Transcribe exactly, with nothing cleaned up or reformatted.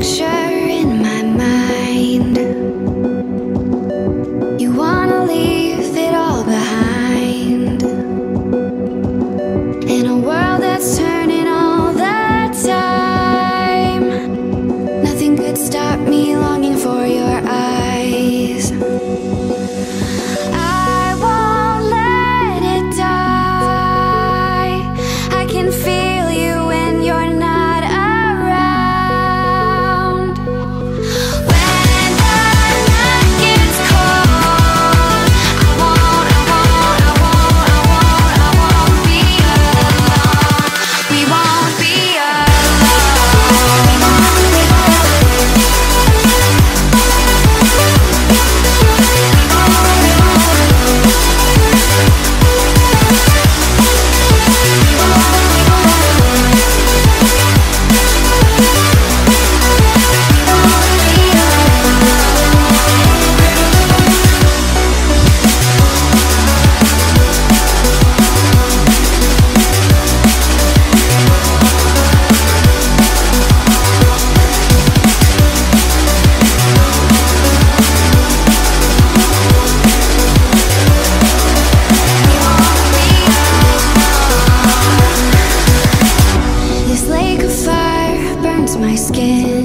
picture in my mind. You wanna leave it all behind, in a world that's turning all the time. Nothing could stop me longing for your eyes. I won't let it die. I can feel you when you're not around. When the night gets cold, I won't, I won't, I won't, I won't, I won't be alone. We won't be This lake of fire burns my skin.